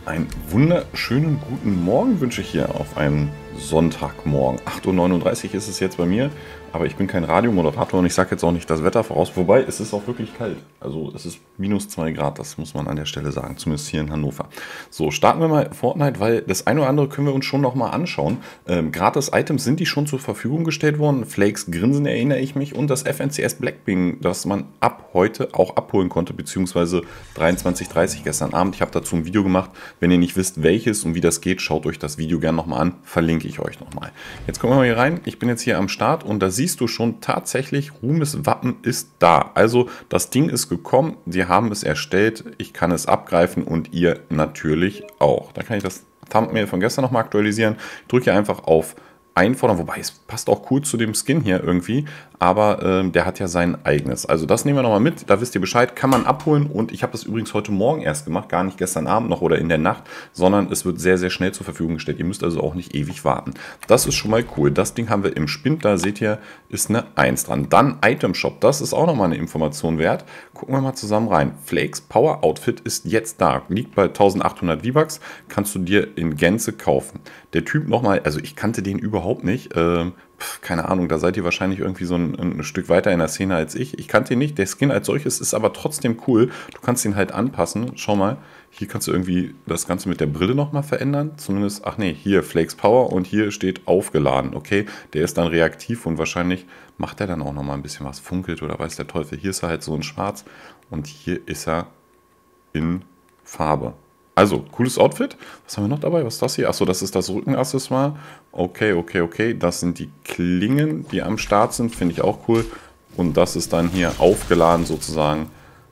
Einen wunderschönen guten Morgen wünsche ich hier auf einem Sonntagmorgen. 8:39 Uhr ist es jetzt bei mir, aber ich bin kein Radiomoderator und ich sage jetzt auch nicht das Wetter voraus. Wobei, es ist auch wirklich kalt. Also es ist -2 Grad, das muss man an der Stelle sagen, zumindest hier in Hannover. So, starten wir mal Fortnite, weil das eine oder andere können wir uns schon nochmal anschauen. Gratis-Items sind die schon zur Verfügung gestellt worden. Flakes Grinsen erinnere ich mich und das FNCS Blackpink, das man ab heute auch abholen konnte, beziehungsweise 23:30 Uhr gestern Abend. Ich habe dazu ein Video gemacht. Wenn ihr nicht wisst, welches und wie das geht, schaut euch das Video gerne nochmal an. Verlinke ich euch nochmal. Jetzt kommen wir mal hier rein. Ich bin jetzt hier am Start und da siehst du schon tatsächlich, Ruhmes Wappen ist da. Also das Ding ist gekommen, sie haben es erstellt, ich kann es abgreifen und ihr natürlich auch. Da kann ich das Thumbnail von gestern nochmal aktualisieren. Ich drücke hier einfach auf Einfordern, wobei es passt auch cool zu dem Skin hier irgendwie, aber der hat ja sein eigenes. Also das nehmen wir nochmal mit, da wisst ihr Bescheid, kann man abholen und ich habe das übrigens heute Morgen erst gemacht, gar nicht gestern Abend noch oder in der Nacht, sondern es wird sehr, sehr schnell zur Verfügung gestellt. Ihr müsst also auch nicht ewig warten. Das ist schon mal cool. Das Ding haben wir im Spind, da seht ihr, ist eine 1 dran. Dann Item Shop, das ist auch nochmal eine Information wert. Gucken wir mal zusammen rein. Flakes Power Outfit ist jetzt da, liegt bei 1800 V-Bucks, kannst du dir in Gänze kaufen. Der Typ nochmal, also ich kannte den überhaupt nicht, keine Ahnung, da seid ihr wahrscheinlich irgendwie so ein Stück weiter in der Szene als ich. Ich kannte ihn nicht, der Skin als solches ist aber trotzdem cool. Du kannst ihn halt anpassen. Schau mal, hier kannst du irgendwie das Ganze mit der Brille nochmal verändern. Zumindest, ach nee, hier Flakes Power und hier steht aufgeladen. Okay, der ist dann reaktiv und wahrscheinlich macht er dann auch nochmal ein bisschen was, funkelt oder weiß der Teufel. Hier ist er halt so in schwarz und hier ist er in Farbe. Also, cooles Outfit. Was haben wir noch dabei? Was ist das hier? Achso, das ist das Rückenaccessoire. Okay. Das sind die Klingen, die am Start sind. Finde ich auch cool. Und das ist dann hier aufgeladen sozusagen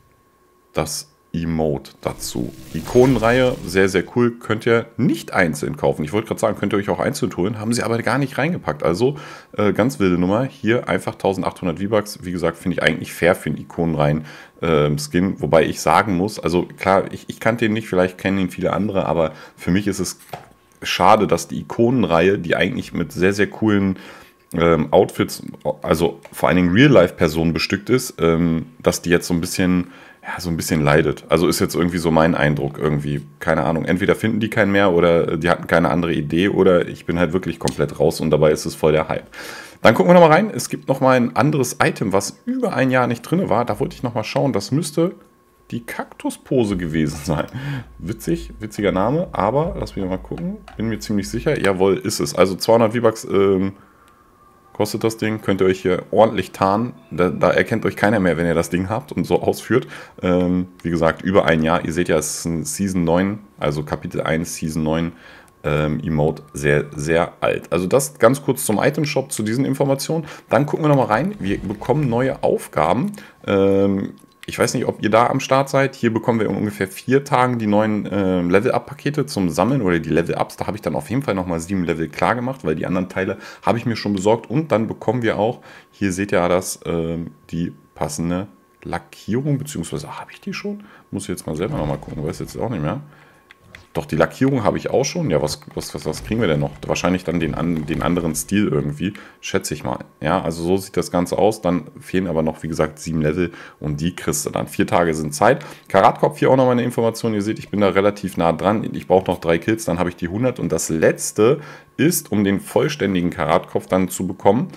das Emote dazu. Ikonenreihe, sehr, sehr cool. Könnt ihr nicht einzeln kaufen. Ich wollte gerade sagen, könnt ihr euch auch einzeln holen. Haben sie aber gar nicht reingepackt. Also, ganz wilde Nummer. Hier einfach 1800 V-Bucks. Wie gesagt, finde ich eigentlich fair für einen Ikonenreihen Skin. Wobei ich sagen muss, also klar, ich kannte ihn nicht, vielleicht kennen ihn viele andere, aber für mich ist es schade, dass die Ikonenreihe, die eigentlich mit sehr, sehr coolen Outfits, also vor allen Dingen Real-Life-Personen bestückt ist, dass die jetzt so ein bisschen leidet. Also ist jetzt irgendwie so mein Eindruck irgendwie. Keine Ahnung. Entweder finden die keinen mehr oder die hatten keine andere Idee oder ich bin halt wirklich komplett raus und dabei ist es voll der Hype. Dann gucken wir nochmal rein. Es gibt nochmal ein anderes Item, was über ein Jahr nicht drin war. Da wollte ich nochmal schauen. Das müsste die Kaktuspose gewesen sein. Witziger Name, aber lass mich mal gucken. Bin mir ziemlich sicher. Jawohl, ist es. Also 200 V-Bucks kostet das Ding, könnt ihr euch hier ordentlich tarnen. Da erkennt euch keiner mehr, wenn ihr das Ding habt und so ausführt. Wie gesagt, über ein Jahr. Ihr seht ja, es ist ein Season 9, also Kapitel 1, Season 9 Emote, sehr, sehr alt. Also das ganz kurz zum Item Shop, zu diesen Informationen. Dann gucken wir nochmal rein. Wir bekommen neue Aufgaben. Ich weiß nicht, ob ihr da am Start seid. Hier bekommen wir in ungefähr 4 Tagen die neuen Level-Up-Pakete zum Sammeln oder die Level-Ups. Da habe ich dann auf jeden Fall nochmal 7 Level klar gemacht, weil die anderen Teile habe ich mir schon besorgt. Und dann bekommen wir auch, hier seht ihr das, die passende Lackierung, beziehungsweise habe ich die schon? Muss ich jetzt mal selber nochmal gucken, weiß jetzt auch nicht mehr. Doch, die Lackierung habe ich auch schon. Ja, was kriegen wir denn noch? Wahrscheinlich dann den anderen Stil irgendwie, schätze ich mal. Ja, also so sieht das Ganze aus. Dann fehlen aber noch, wie gesagt, 7 Level und die kriegst du dann. 4 Tage sind Zeit. Karatkopf, hier auch noch mal eine Information. Ihr seht, ich bin da relativ nah dran. Ich brauche noch 3 Kills, dann habe ich die 100. Und das letzte ist, um den vollständigen Karatkopf dann zu bekommen,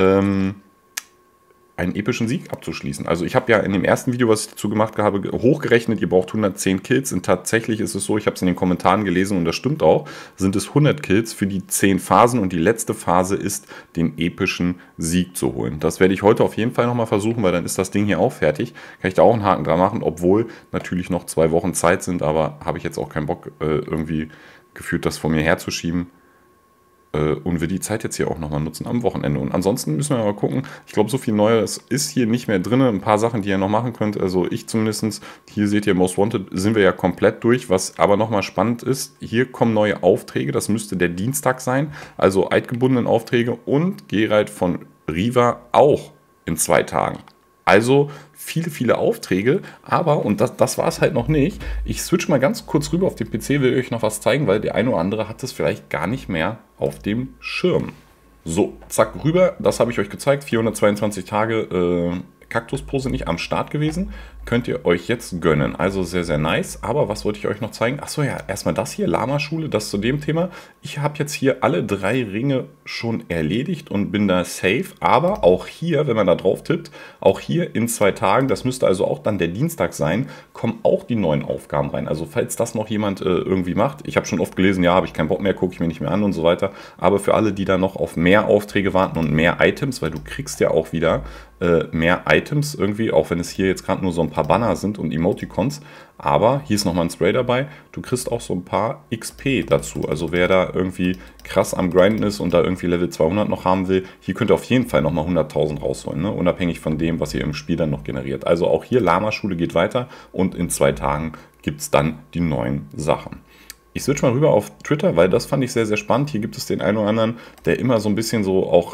einen epischen Sieg abzuschließen. Also ich habe ja in dem ersten Video, was ich dazu gemacht habe, hochgerechnet, ihr braucht 110 Kills und tatsächlich ist es so, ich habe es in den Kommentaren gelesen und das stimmt auch, sind es 100 Kills für die 10 Phasen und die letzte Phase ist, den epischen Sieg zu holen. Das werde ich heute auf jeden Fall nochmal versuchen, weil dann ist das Ding hier auch fertig. Kann ich da auch einen Haken dran machen, obwohl natürlich noch 2 Wochen Zeit sind, aber habe ich jetzt auch keinen Bock, irgendwie gefühlt das vor mir herzuschieben. Und wir die Zeit jetzt hier auch nochmal nutzen am Wochenende. Und ansonsten müssen wir mal gucken. Ich glaube, so viel Neues ist hier nicht mehr drin. Ein paar Sachen, die ihr noch machen könnt. Also ich zumindest, hier seht ihr Most Wanted, sind wir ja komplett durch. Was aber nochmal spannend ist, hier kommen neue Aufträge. Das müsste der Dienstag sein. Also eidgebundenen Aufträge und Geralt von Riva auch in 2 Tagen. Also viele Aufträge, aber, und das war es halt noch nicht, ich switch mal ganz kurz rüber auf den PC, will euch noch was zeigen, weil der eine oder andere hat es vielleicht gar nicht mehr auf dem Schirm. So, zack, rüber, das habe ich euch gezeigt, 422 Tage Kaktuspose nicht am Start gewesen. könnt ihr euch jetzt gönnen. Also sehr, sehr nice. Aber was wollte ich euch noch zeigen? Achso, ja, erstmal das hier, Lama-Schule, das zu dem Thema. Ich habe jetzt hier alle 3 Ringe schon erledigt und bin da safe. Aber auch hier, wenn man da drauf tippt, auch hier in 2 Tagen, das müsste also auch dann der Dienstag sein, kommen auch die neuen Aufgaben rein. Also falls das noch jemand irgendwie macht, ich habe schon oft gelesen, ja, habe ich keinen Bock mehr, gucke ich mir nicht mehr an und so weiter. Aber für alle, die da noch auf mehr Aufträge warten und mehr Items, weil du kriegst ja auch wieder mehr Items irgendwie, auch wenn es hier jetzt gerade nur so ein paar Banner sind und Emoticons. Aber hier ist nochmal ein Spray dabei. Du kriegst auch so ein paar XP dazu. Also wer da irgendwie krass am Grinden ist und da irgendwie Level 200 noch haben will, hier könnt ihr auf jeden Fall nochmal 100.000 rausholen, ne? Unabhängig von dem, was ihr im Spiel dann noch generiert. Also auch hier Lama-Schule geht weiter und in 2 Tagen gibt es dann die neuen Sachen. Ich switch mal rüber auf Twitter, weil das fand ich sehr, sehr spannend. Hier gibt es den einen oder anderen, der immer so ein bisschen so auch...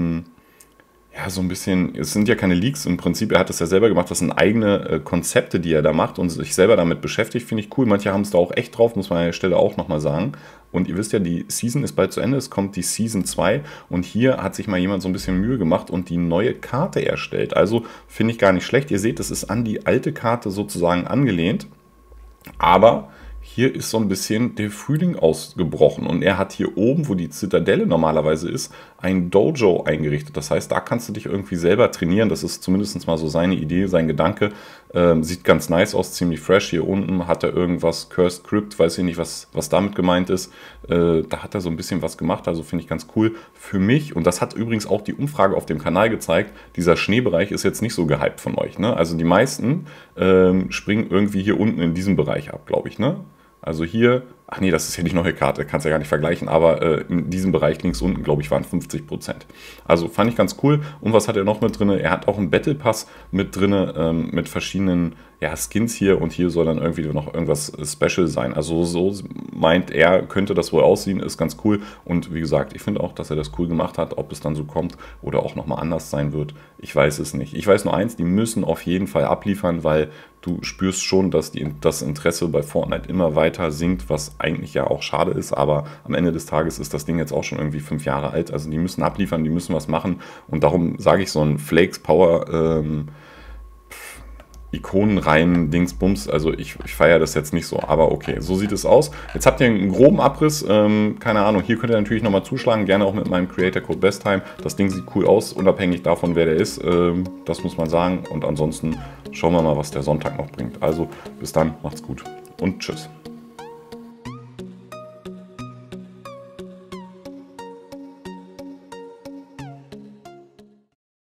ja, so ein bisschen, es sind ja keine Leaks im Prinzip, er hat es ja selber gemacht, das sind eigene Konzepte, die er da macht und sich selber damit beschäftigt, finde ich cool. Manche haben es da auch echt drauf, muss man an der Stelle auch nochmal sagen. Und ihr wisst ja, die Season ist bald zu Ende, es kommt die Season 2 und hier hat sich mal jemand so ein bisschen Mühe gemacht und die neue Karte erstellt. Also finde ich gar nicht schlecht. Ihr seht, es ist an die alte Karte sozusagen angelehnt, aber... Hier ist so ein bisschen der Frühling ausgebrochen und er hat hier oben, wo die Zitadelle normalerweise ist, ein Dojo eingerichtet. Das heißt, da kannst du dich irgendwie selber trainieren. Das ist zumindest mal so seine Idee, sein Gedanke. Sieht ganz nice aus, ziemlich fresh. Hier unten hat er irgendwas, Cursed Crypt, weiß ich nicht, was damit gemeint ist. Da hat er so ein bisschen was gemacht, also finde ich ganz cool. Für mich, und das hat übrigens auch die Umfrage auf dem Kanal gezeigt, dieser Schneebereich ist jetzt nicht so gehypt von euch, ne? Also die meisten springen irgendwie hier unten in diesem Bereich ab, glaube ich, ne? Also hier, ach nee, das ist ja die neue Karte, kannst ja gar nicht vergleichen, aber in diesem Bereich links unten, glaube ich, waren 50%. Also fand ich ganz cool. Und was hat er noch mit drin? Er hat auch einen Battle Pass mit drin, mit verschiedenen Skins hier und hier soll dann irgendwie noch irgendwas Special sein. Also so meint er, könnte das wohl aussehen, ist ganz cool. Und wie gesagt, ich finde auch, dass er das cool gemacht hat. Ob es dann so kommt oder auch nochmal anders sein wird, ich weiß es nicht. Ich weiß nur eins, die müssen auf jeden Fall abliefern, weil du spürst schon, dass das Interesse bei Fortnite immer weiter sinkt, was eigentlich ja auch schade ist, aber am Ende des Tages ist das Ding jetzt auch schon irgendwie 5 Jahre alt. Also die müssen abliefern, die müssen was machen und darum sage ich so ein Flakes Power Ikonenreihen, Dingsbums, also ich feiere das jetzt nicht so, aber okay, so sieht es aus. Jetzt habt ihr einen groben Abriss, keine Ahnung, hier könnt ihr natürlich nochmal zuschlagen, gerne auch mit meinem Creator Code BESTTIME. Das Ding sieht cool aus, unabhängig davon, wer der ist, das muss man sagen. Und ansonsten schauen wir mal, was der Sonntag noch bringt. Also bis dann, macht's gut und tschüss.